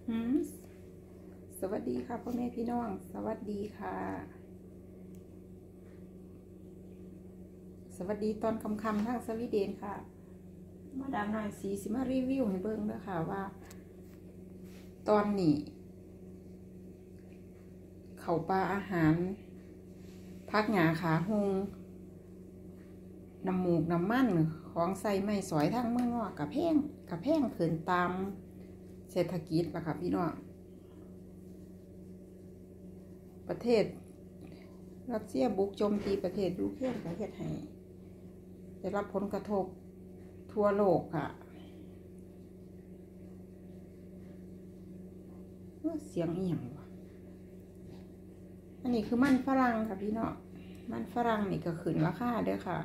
สวัสดีค่ะพ่อแม่พี่น้องสวัสดีค่ะสวัสดีตอนค่ำๆทางสวีเดนค่ะมาดามหน่อยสีสิมารีวิวให้เบิ่งด้วยค่ะว่าตอนนี้เขาปลาอาหารพักหงาขาหงน้ำมูกน้ำมันของใส่ไม่สอยทั้งเมืองนอกกับแพงขึ้นตามเศรษฐกิจล่ะค่ะพี่น้องประเทศรัสเซียบุกโจมตีประเทศยูเครนประเทศให้ได้รับผลกระทบทั่วโลกค่ะเสียงอีหยังวะอันนี้คือมันฝรั่งค่ะพี่น้องมันฝรั่งนี่ก็ขึ้นราคาเด้อค่ะ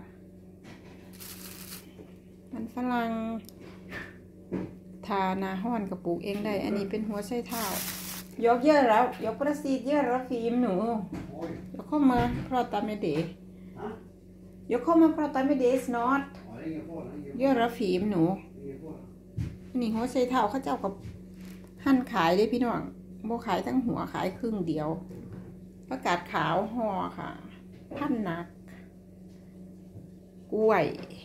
มันฝรั่งทานาห้อนกระปุกเองได้อันนี้เป็นหัวไชเท้ายกเยอะแล้วยกประสิทธิ์เยอะแล้วฟิล์มหนูยกเข้ามาเพราะตาไม่เดะยกเข้ามาเพราะตาไม่เดะสนอตเยอะแล้วฟิล์มหนูนี่หัวไชเท้าเขาเจ้ากับหั่นขายเลยพี่น้องโบขายทั้งหัวขายครึ่งเดียวประกาศขาวห่อค่ะพันนักกล้วย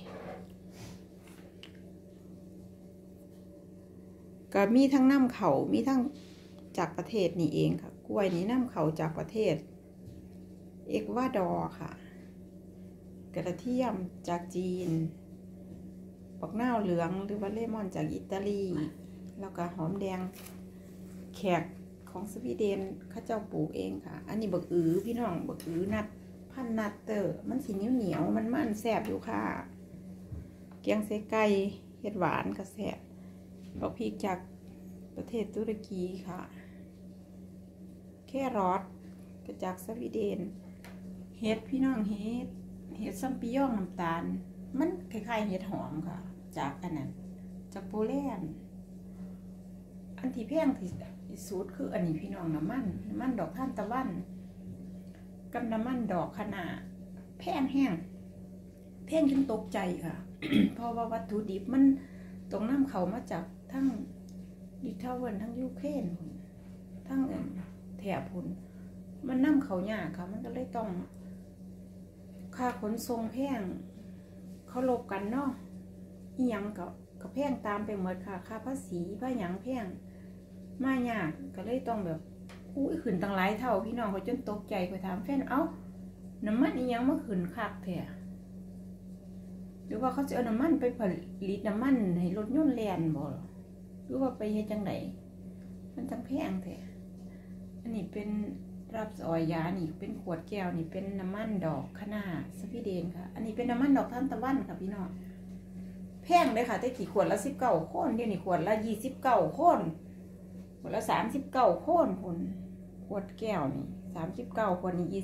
ก็มีทั้งน้ำเขามีทั้งจากประเทศนี่เองค่ะกล้วยนี้น้ำเขาจากประเทศเอกวาดอร์ค่ะกระเทียมจากจีนปักหน้าเหลืองหรือว่าเลมอนจากอิตาลีแล้วก็หอมแดงแขกของสวีเดนเขาเจ้าปลูกเองค่ะอันนี้บักพี่น้องบักนัดพันนัดเตอร์มันสีเหนียวมันแซ่บอยู่ค่ะเกี๊ยงใส่ไก่เห็ดหวานก็แซ่บบักพริกจากประเทศตุรกีค่ะแครอทก็จากสวีเดนเห็ดพี่น้องเห็ดซัมปิยองน้ำตาลมันคล้ายๆเห็ดหอมค่ะจากอันนั้นจากโปแลนด์อันที่แพงที่สุดคืออันนี้พี่น้องน้ำมันดอกทานตะวันกับน้ำมันดอกคะน้าแพงแห้งแพงจนตกใจค่ะ เพราะว่าวัตถุดิบมันตรงน้ำเขามาจากทั้งลิทัลเวนทั้งยูเครนทั้งแถบพุ่นมันน้ำเขายากค่ะมันก็เลยต้องค่าขนส่งแพงเขาลบกันเนาะอีหยังก็แพงตามไปหมดค่ะค่าภาษีค่าหยังแพงมายากก็เลยต้องแบบขึ้นตั้งหลายเท่าพี่น้องเขาจนตกใจไปถามแฟนน้ำมันอีหยังมาขึ้นคักแท้หรือว่าเขาจะเอาน้ำมันไปผลิตน้ำมันให้รถยนต์แล่นบ่หรือว่าไปเฮ็ดจังไดมันจังแพงแท้อันนี้เป็นรับออยยานี่เป็นขวดแก้วนี่เป็นน้ำมันดอกคะน้าสวีเดนค่ะอันนี้เป็นน้ำมันดอกทานตะวันค่ะพี่น้องแพงเลยค่ะแต่กี่ขวดละ19 โค้นเดี๋ยวนี้ขวดละ29 โค้นขวดละ39 โค้นคุณขวดแก้วนี่39ขวดนี้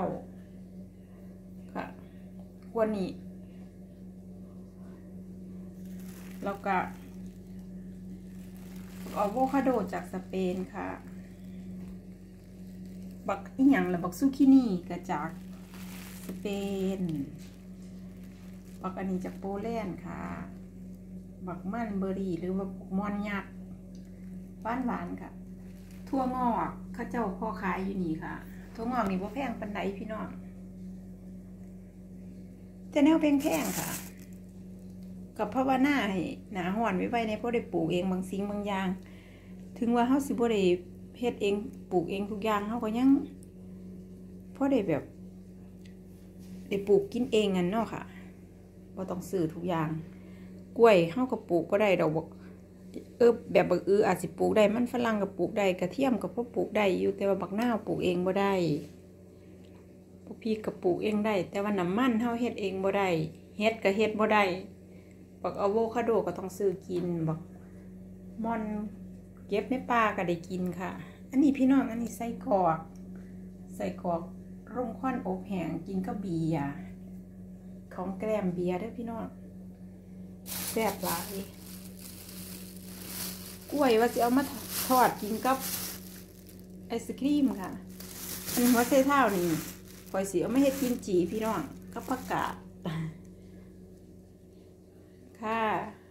29ค่ะขวดนี้แล้วก็อะโวคาโดจากสเปนค่ะบักอีหยังละบักซูกินี่ก็จากสเปนบักอันนี้จากโปแลนด์ค่ะบักมันเบอร์รี่หรือว่ามอนยักษ์หวานค่ะทั่วงอกข้าเจ้าพ่อขายอยู่นี่ค่ะทั่วงอกนี่บ่แพงปานใดพี่น้องแต่แนวแพงค่ะกับภาวนาให้หนาห่อนไว้ในพ่อได้ปลูกเองบางสิ่งบางอย่างถึงว่าเฮาสิบ่ได้เฮ็ดเองปลูกเองทุกอย่างเฮาก็ยังพ่อได้แบบได้ปลูกกินเองกันเนาะค่ะบ่ต้องซื้อทุกอย่างกล้วยเฮาก็ปลูกบ่ได้ดอกแบบบักอาจสิปลูกได้มันฝรั่งก็ปลูกได้กระเทียมก็พอปลูกได้อยู่แต่ว่าบักนาวปลูกเองบ่ได้พวกพริกก็ปลูกเองได้แต่ว่าน้ำมันเฮาเฮ็ดเองบ่ได้เฮ็ดก็เฮ็ดบ่ได้บักอะโวคาโดก็ต้องซื้อกินบักม่อนเก็บในป่าก็ได้กินค่ะอันนี้พี่น้องอันนี้ไส้กรอกร่มควันอบแห้งกินก็เบียร์ของแกล้มเบียร์เด้อพี่น้องแซ่บหลายกล้วยว่าจะเอามาทอดกินกับไอศครีมค่ะอันหัวไชเท้านี่คอยสิเอามาเฮ็ดกิมจิพี่น้องกับผักกาดค่ะ